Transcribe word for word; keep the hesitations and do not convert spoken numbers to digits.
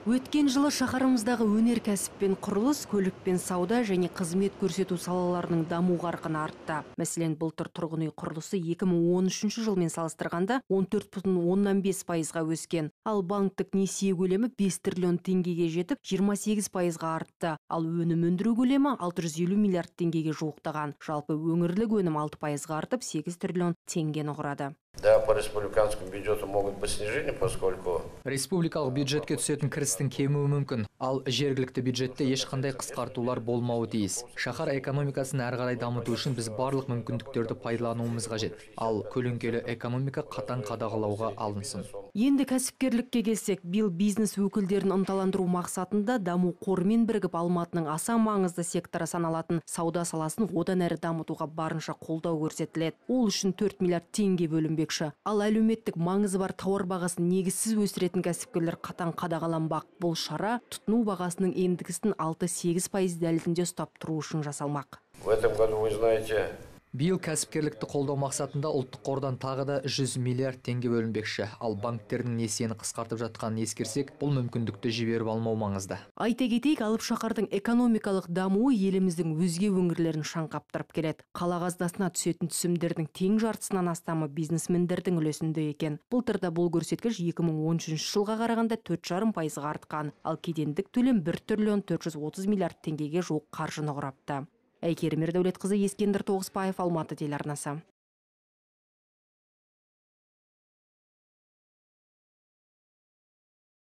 Өткен жылы шаһарымыздағы өнеркәсіп пен құрылыс, көлік пен сауда және қызмет көрсету салаларының даму қарқыны артты. Мәселен, былтыр тұрғын үй құрылысы екі мың он үшінші жылмен салыстырғанда он төрт бүтін оннан бес пайызға өскен. Ал банктік несие көлемі бес триллион теңгеге жетіп, жиырма сегіз пайызға артты. Ал өнім өндіру көлемі алты жүз елу миллиард теңгеге жуықтаған. Жалпы өңірлік өнім алты пайызға артып, сегіз триллион теңгені құрады. Да, по республиканскому бюджету могут быть снижения, поскольку республикалық бюджетке түсетін кірістің кемуі мүмкін, ал жергілікті бюджетте ешқандай қысқартулар болмауы тиіс. Шаһар экономикасын әрі қарай дамыту үшін біз барлық мүмкіндіктерді пайдалануымыз қажет. Ал көлеңкелі экономика қатаң қадағалауға алынсын. Енді кәсіпкерлікке келсек, биыл бизнес өкілдерін ынталандыру мақсатында даму қорымен бірігіп Алматының аса маңызды секторы саналатын сауда саласын одан әрі дамытуға барынша қолдау көрсетіледі. Ол үшін төрт миллиард теңге бөлінбекші. Ал әлеуметтік маңызы бар тауар бағасын негізсіз өсіретін кәсіпкерлер қатаң қадағаланбақ. Бұл шара тұтыну бағасының ендігісін алты сегіз пайыз дәлізінде ұстап тұру үшін жасалмақ. в этом году, вы знаете, Биыл кәсіпкерлікті қолдау мақсатында ұлттық қордан тағы да жүз миллиард теңге бөлінбекші. Ал банктердің несиені қысқартып жатқанын ескерсек, бұл мүмкіндікті жіберіп алмау маңызды. Айта кетейік, алып шаһардың экономикалық дамуы еліміздің өзге өңірлерін шаңқаптырып келеді. Қала қазынасына түсетін түсімдердің тең жартысынан астамы бизнесмендердің үлесінде екен. Былтырда бұл көрсеткіш екі мың он үшінші жылға қарағанда төрт жарым пайызға артқан. Ал кедендік төлем бір триллион төрт жүз отыз миллиард теңгеге жуық қаржыны құрапты. Әйгерім Ердәулетқызы, Ескендір Тоғысбаев, Алматы телеарнасы.